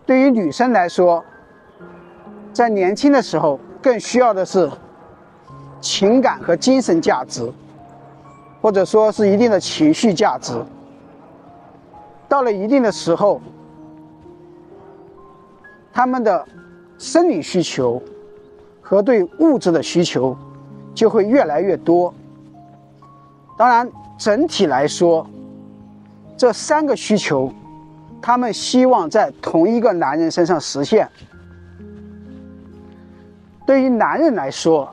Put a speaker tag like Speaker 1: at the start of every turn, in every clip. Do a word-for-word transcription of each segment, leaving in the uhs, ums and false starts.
Speaker 1: 对于女生来说，在年轻的时候更需要的是情感和精神价值，或者说是一定的情绪价值。到了一定的时候，他们的生理需求和对物质的需求就会越来越多。当然，整体来说，这三个需求，他们希望在同一个男人身上实现。对于男人来说，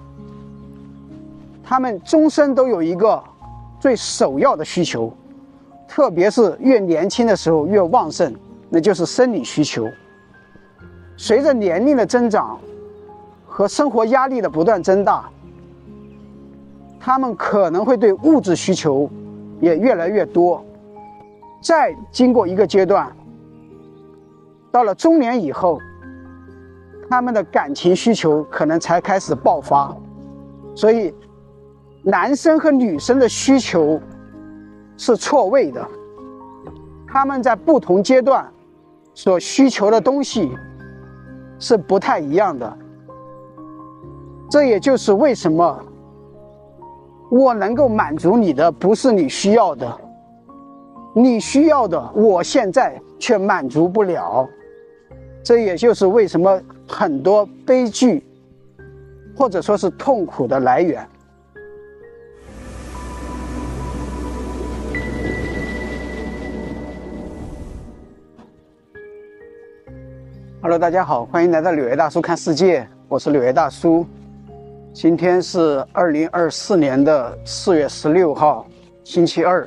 Speaker 1: 他们终身都有一个最首要的需求，特别是越年轻的时候越旺盛，那就是生理需求。随着年龄的增长和生活压力的不断增大，他们可能会对物质需求也越来越多。再经过一个阶段，到了中年以后，他们的感情需求可能才开始爆发。所以男生和女生的需求是错位的，他们在不同阶段所需求的东西是不太一样的。这也就是为什么我能够满足你的不是你需要的，你需要的我现在却满足不了。这也就是为什么很多悲剧或者说是痛苦的来源。Hello， 大家好，欢迎来到柳叶大叔看世界，我是柳叶大叔。今天是二零二四年的四月十六号，星期二。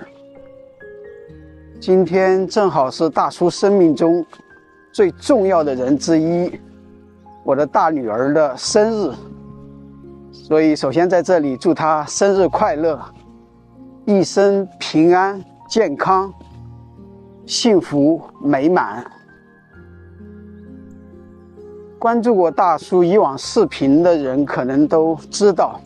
Speaker 1: 今天正好是大叔生命中最重要的人之一，我的大女儿的生日，所以首先在这里祝她生日快乐，一生平安、健康、幸福美满。关注过大叔以往视频的人可能都知道，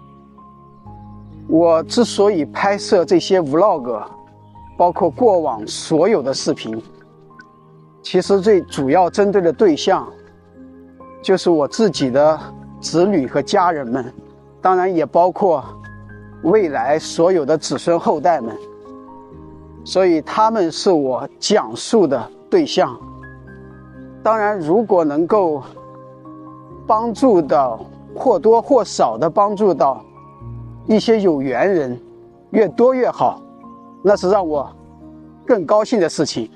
Speaker 1: 我之所以拍摄这些 vlog， 包括过往所有的视频，其实最主要针对的对象就是我自己的子女和家人们，当然也包括未来所有的子孙后代们，所以他们是我讲述的对象。当然，如果能够帮助到或多或少的帮助到一些有缘人，越多越好，那是让我更高兴的事情。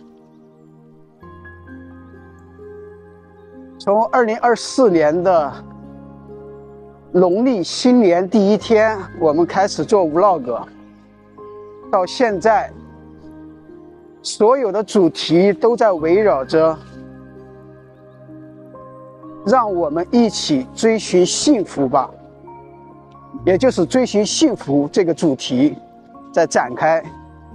Speaker 1: 从二零二四年的农历新年第一天，我们开始做 vlog， 到现在，所有的主题都在围绕着让我们一起追寻幸福吧，也就是追寻幸福这个主题在展开。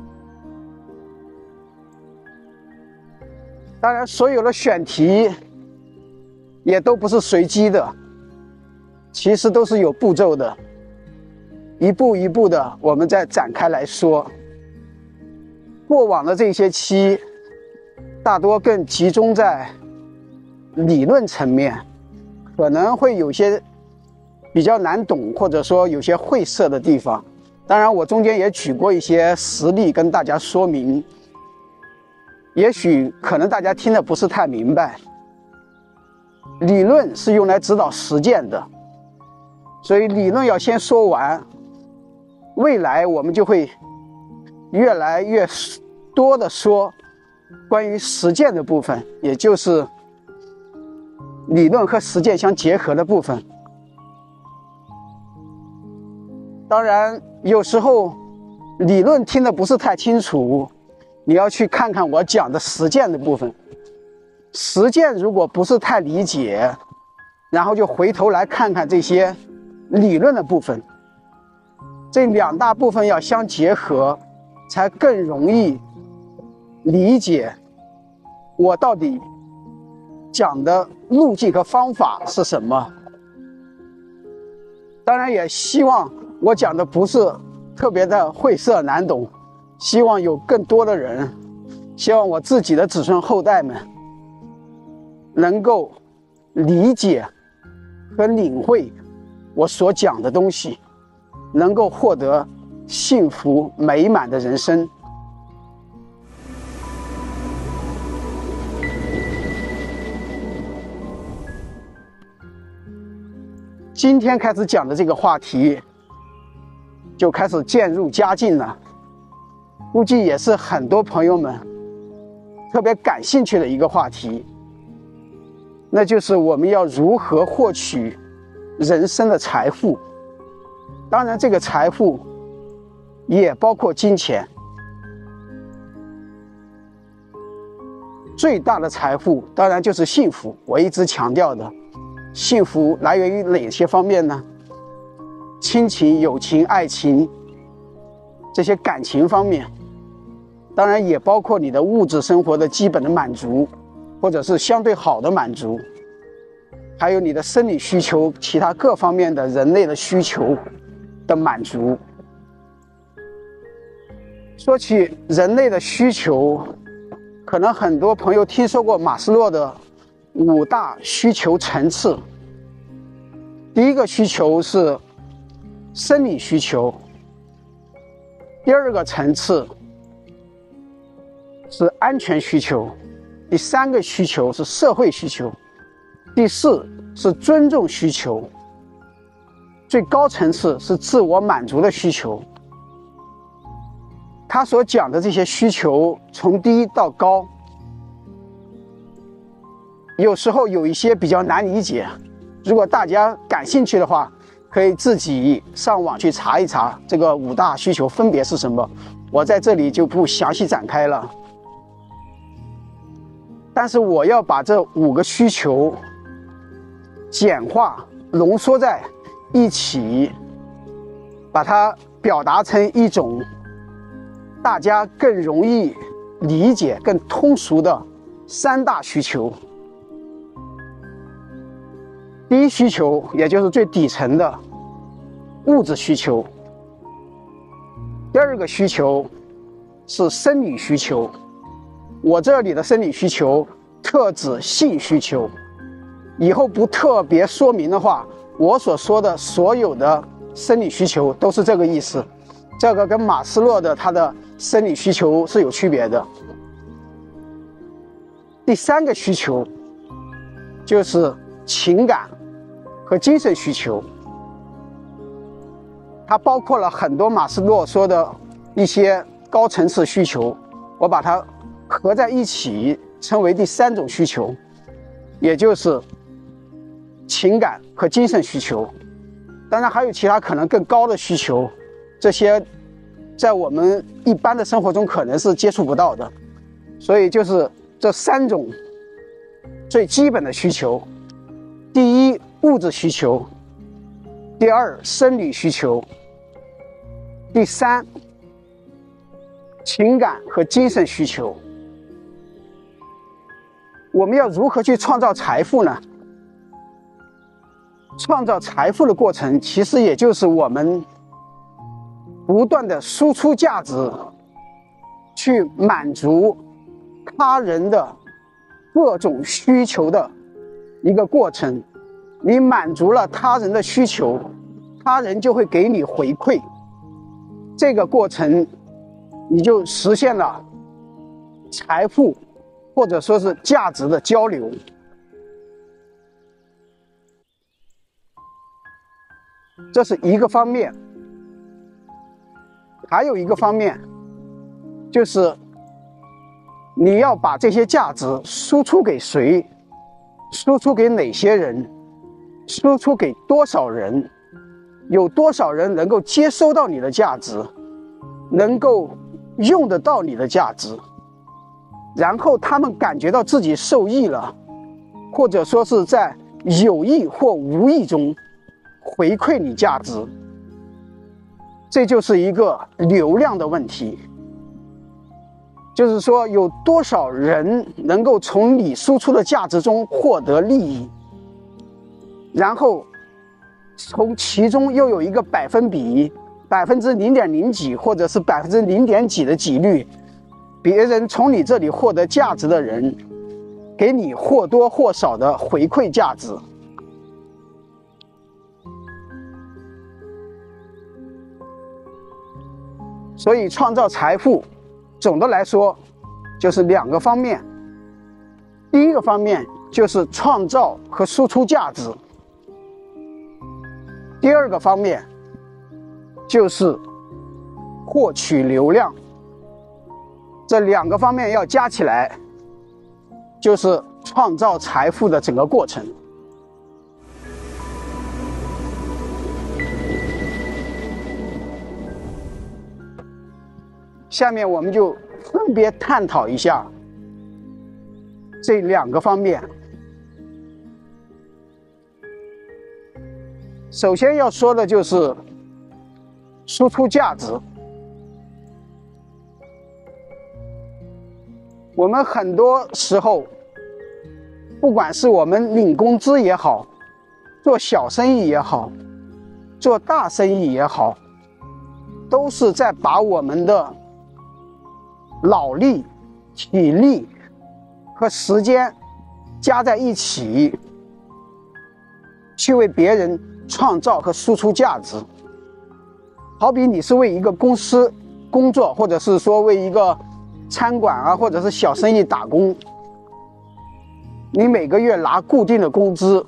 Speaker 1: 当然，所有的选题也都不是随机的，其实都是有步骤的，一步一步的我们再展开来说。过往的这些期大多更集中在理论层面，可能会有些比较难懂，或者说有些晦涩的地方。当然我中间也举过一些实例跟大家说明，也许可能大家听得不是太明白。理论是用来指导实践的，所以理论要先说完，未来我们就会越来越多的说关于实践的部分，也就是理论和实践相结合的部分。当然有时候理论听得不是太清楚，你要去看看我讲的实践的部分。实践如果不是太理解，然后就回头来看看这些理论的部分，这两大部分要相结合，才更容易理解我到底讲的路径和方法是什么。当然也希望我讲的不是特别的晦涩难懂，希望有更多的人，希望我自己的子孙后代们能够理解和领会我所讲的东西，能够获得幸福美满的人生。今天开始讲的这个话题就开始渐入佳境了，估计也是很多朋友们特别感兴趣的一个话题，那就是我们要如何获取人生的财富。当然这个财富也包括金钱。最大的财富当然就是幸福，我一直强调的。幸福来源于哪些方面呢？亲情、友情、爱情，这些感情方面，当然也包括你的物质生活的基本的满足，或者是相对好的满足，还有你的生理需求，其他各方面的人类的需求的满足。说起人类的需求，可能很多朋友听说过马斯洛的五大需求层次。第一个需求是生理需求，第二个层次是安全需求，第三个需求是社会需求，第四是尊重需求，最高层次是自我满足的需求。他所讲的这些需求从低到高，有时候有一些比较难理解，如果大家感兴趣的话，可以自己上网去查一查这个五大需求分别是什么，我在这里就不详细展开了。但是我要把这五个需求简化浓缩在一起，把它表达成一种大家更容易理解更通俗的三大需求。第一需求，也就是最底层的物质需求。第二个需求是生理需求，我这里的生理需求特指性需求，以后不特别说明的话，我所说的所有的生理需求都是这个意思，这个跟马斯洛的他的生理需求是有区别的。第三个需求就是情感和精神需求，它包括了很多马斯洛说的一些高层次需求，我把它合在一起称为第三种需求，也就是情感和精神需求。当然还有其他可能更高的需求，这些在我们一般的生活中可能是接触不到的。所以就是这三种最基本的需求：第一，物质需求；第二，生理需求；第三，情感和精神需求。我们要如何去创造财富呢？创造财富的过程，其实也就是我们不断的输出价值，去满足他人的各种需求的一个过程。你满足了他人的需求，他人就会给你回馈，这个过程你就实现了财富或者说是价值的交流。这是一个方面。还有一个方面就是你要把这些价值输出给谁，输出给哪些人，输出给多少人，有多少人能够接收到你的价值，能够用得到你的价值，然后他们感觉到自己受益了，或者说是在有意或无意中回馈你价值，这就是一个流量的问题。就是说有多少人能够从你输出的价值中获得利益，然后从其中又有一个百分比，百分之零点零几或者是百分之零点几的几率，别人从你这里获得价值的人， 给你或多或少的回馈价值。所以创造财富，总的来说就是两个方面。第一个方面就是创造和输出价值，第二个方面就是获取流量。这两个方面要加起来，就是创造财富的整个过程。下面我们就分别探讨一下这两个方面。首先要说的就是输出价值。我们很多时候，不管是我们领工资也好，做小生意也好，做大生意也好，都是在把我们的脑力、体力和时间加在一起，去为别人创造和输出价值。好比你是为一个公司工作，或者是说为一个餐馆啊，或者是小生意打工，你每个月拿固定的工资，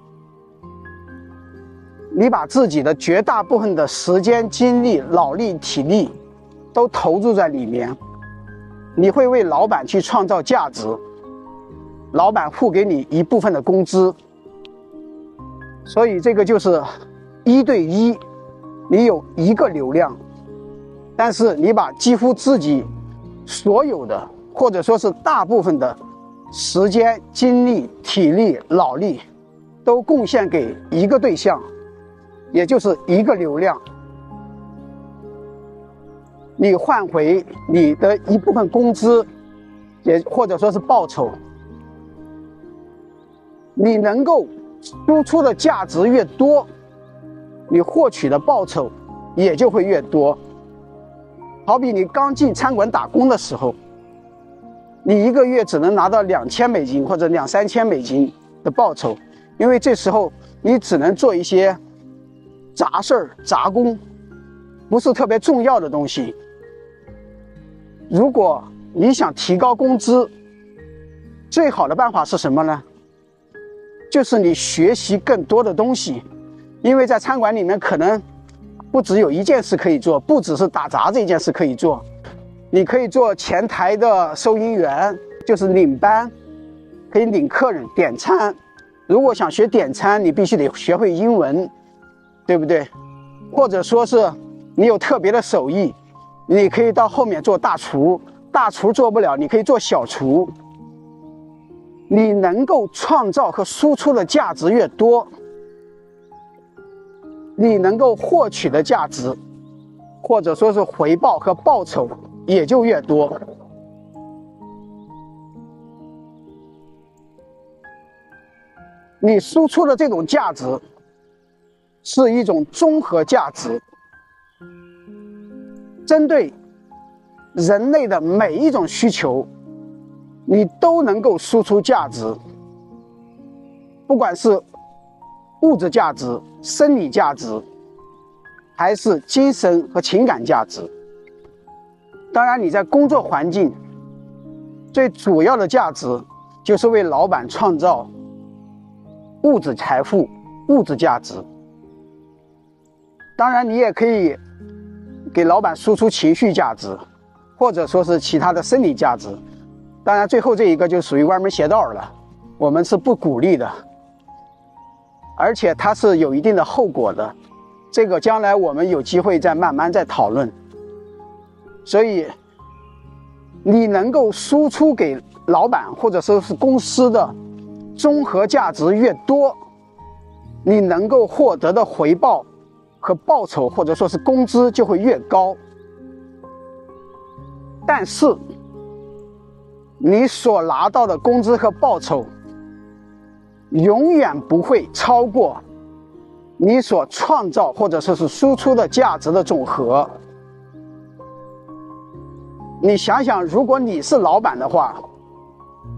Speaker 1: 你把自己的绝大部分的时间、精力、脑力、体力都投入在里面，你会为老板去创造价值，老板付给你一部分的工资。所以这个就是一对一，你有一个流量，但是你把几乎自己所有的，或者说是大部分的时间、精力、体力、脑力都贡献给一个对象，也就是一个流量，你换回你的一部分工资，也或者说是报酬。你能够输出的价值越多，你获取的报酬也就会越多。好比你刚进餐馆打工的时候，你一个月只能拿到两千美金或者两三千美金的报酬，因为这时候你只能做一些杂事儿、杂工，不是特别重要的东西。如果你想提高工资，最好的办法是什么呢？就是你学习更多的东西，因为在餐馆里面可能不只有一件事可以做，不只是打杂这件事可以做，你可以做前台的收银员，就是领班，可以领客人点餐。如果想学点餐，你必须得学会英文，对不对？或者说是你有特别的手艺，你可以到后面做大厨，大厨做不了，你可以做小厨。你能够创造和输出的价值越多，你能够获取的价值，或者说是回报和报酬也就越多。你输出的这种价值是一种综合价值，针对人类的每一种需求，你都能够输出价值，不管是物质价值、生理价值，还是精神和情感价值。当然，你在工作环境最主要的价值就是为老板创造物质财富、物质价值。当然，你也可以给老板输出情绪价值，或者说是其他的生理价值。当然，最后这一个就属于歪门邪道了，我们是不鼓励的，而且它是有一定的后果的。这个将来我们有机会再慢慢再讨论。所以，你能够输出给老板或者说是公司的综合价值越多，你能够获得的回报和报酬或者说是工资就会越高。但是，你所拿到的工资和报酬永远不会超过你所创造或者说是输出的价值的总和。你想想，如果你是老板的话，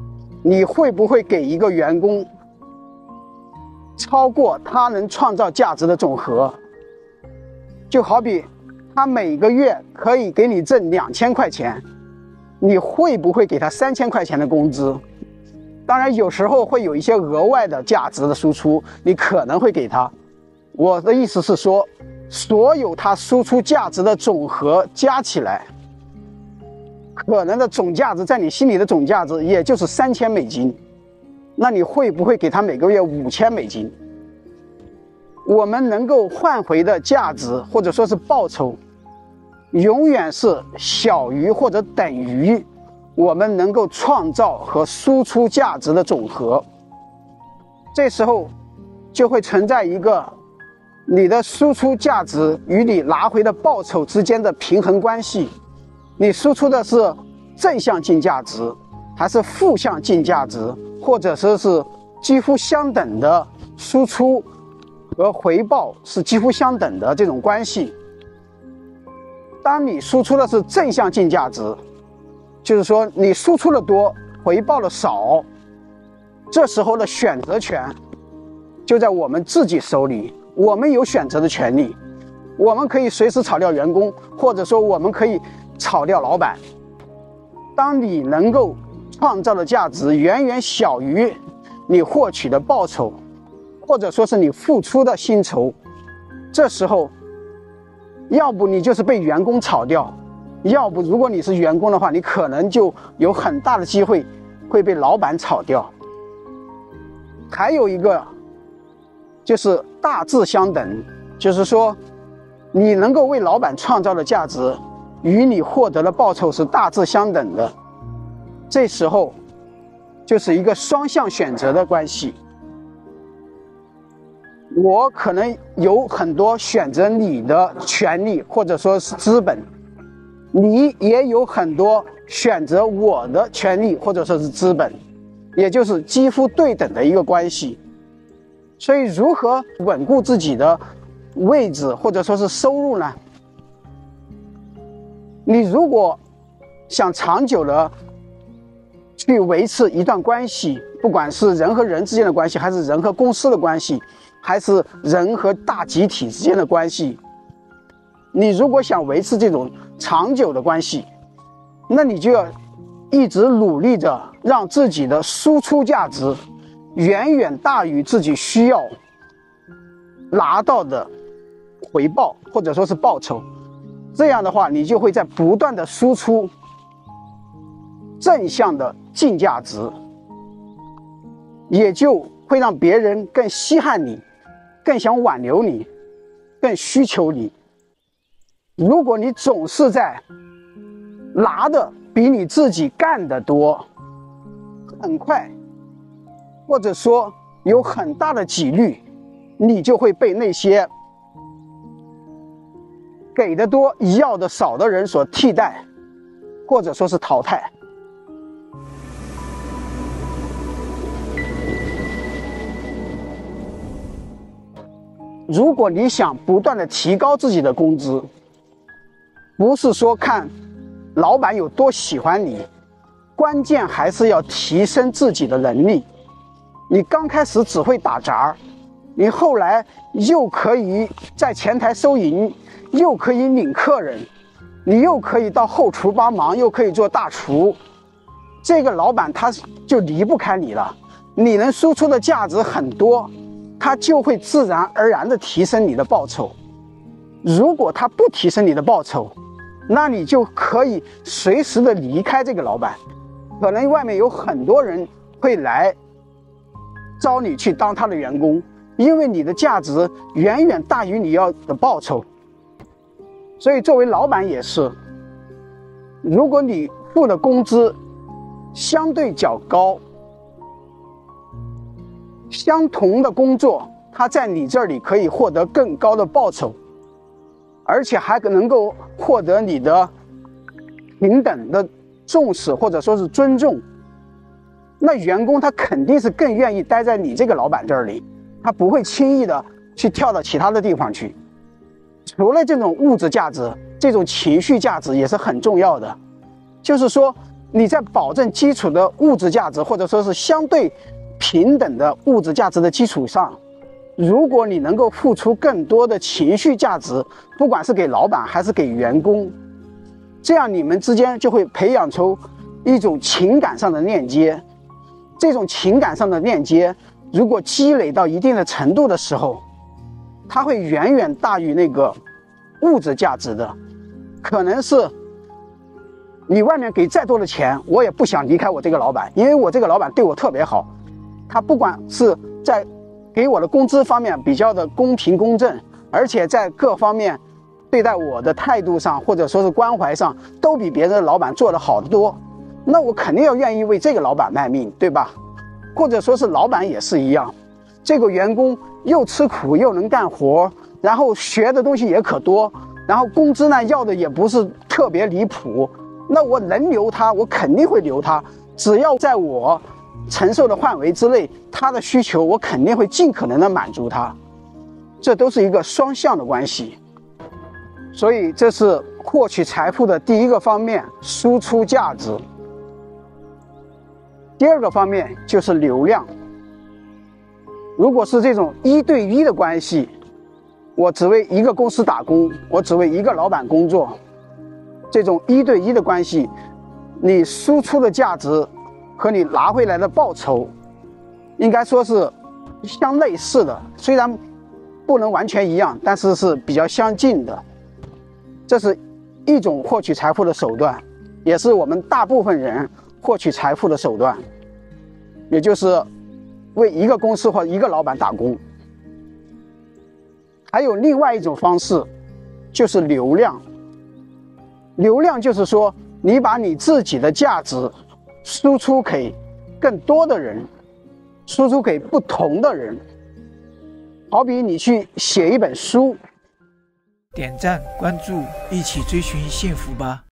Speaker 1: 你会不会给一个员工超过他能创造价值的总和？就好比他每个月可以给你挣两千块钱，你会不会给他三千块钱的工资？当然有时候会有一些额外的价值的输出，你可能会给他。我的意思是说，所有他输出价值的总和加起来，可能的总价值在你心里的总价值也就是三千美金，那你会不会给他每个月五千美金？我们能够换回的价值或者说是报酬，永远是小于或者等于我们能够创造和输出价值的总和。这时候就会存在一个你的输出价值与你拿回的报酬之间的平衡关系。你输出的是正向净价值，还是负向净价值，或者说是几乎相等的输出和回报是几乎相等的这种关系。当你输出的是正向净价值，就是说你输出的多，回报的少，这时候的选择权就在我们自己手里，我们有选择的权利。我们可以随时炒掉员工，或者说我们可以炒掉老板。当你能够创造的价值远远小于你获取的报酬，或者说是你付出的薪酬，这时候要不你就是被员工炒掉，要不如果你是员工的话，你可能就有很大的机会会被老板炒掉。还有一个就是大致相等，就是说你能够为老板创造的价值与你获得的报酬是大致相等的，这时候就是一个双向选择的关系。我可能有很多选择你的权利或者说是资本，你也有很多选择我的权利或者说是资本，也就是几乎对等的一个关系。所以如何稳固自己的位置或者说是收入呢？你如果想长久的去维持一段关系，不管是人和人之间的关系，还是人和公司的关系，还是人和大集体之间的关系，你如果想维持这种长久的关系，那你就要一直努力着让自己的输出价值远远大于自己需要拿到的回报或者说是报酬。这样的话，你就会在不断的输出正向的净价值，也就会让别人更稀罕你，更想挽留你，更需求你。如果你总是在拿的比你自己干的多，很快或者说有很大的几率，你就会被那些给的多要的少的人所替代，或者说是淘汰。如果你想不断的提高自己的工资，不是说看老板有多喜欢你，关键还是要提升自己的能力。你刚开始只会打杂，你后来又可以在前台收银，又可以领客人，你又可以到后厨帮忙，又可以做大厨，这个老板他就离不开你了。你能输出的价值很多，他就会自然而然地提升你的报酬。如果他不提升你的报酬，那你就可以随时的离开这个老板。可能外面有很多人会来招你去当他的员工，因为你的价值远远大于你要的报酬。所以作为老板也是，如果你付的工资相对较高，相同的工作他在你这里可以获得更高的报酬，而且还能够获得你的平等的重视或者说是尊重，那员工他肯定是更愿意待在你这个老板这里，他不会轻易的去跳到其他的地方去。除了这种物质价值，这种情绪价值也是很重要的。就是说你在保证基础的物质价值，或者说是相对平等的物质价值的基础上，如果你能够付出更多的情绪价值，不管是给老板还是给员工，这样你们之间就会培养出一种情感上的链接。这种情感上的链接，如果积累到一定的程度的时候，它会远远大于那个物质价值的。可能是你外面给再多的钱，我也不想离开我这个老板，因为我这个老板对我特别好，他不管是在给我的工资方面比较的公平公正，而且在各方面对待我的态度上，或者说是关怀上，都比别人的老板做得好得多。那我肯定要愿意为这个老板卖命，对吧？或者说是老板也是一样，这个员工又吃苦又能干活，然后学的东西也可多，然后工资呢要的也不是特别离谱，那我能留他，我肯定会留他，只要在我承受的范围之内，他的需求我肯定会尽可能的满足他，这都是一个双向的关系。所以这是获取财富的第一个方面，输出价值。第二个方面就是流量。如果是这种一对一的关系，我只为一个公司打工，我只为一个老板工作，这种一对一的关系，你输出的价值和你拿回来的报酬应该说是相类似的，虽然不能完全一样，但是是比较相近的。这是一种获取财富的手段，也是我们大部分人获取财富的手段，也就是为一个公司或一个老板打工。还有另外一种方式，就是流量。流量就是说，你把你自己的价值输出给更多的人，输出给不同的人。好比你去写一本书，
Speaker 2: 点赞关注，一起追寻幸福吧。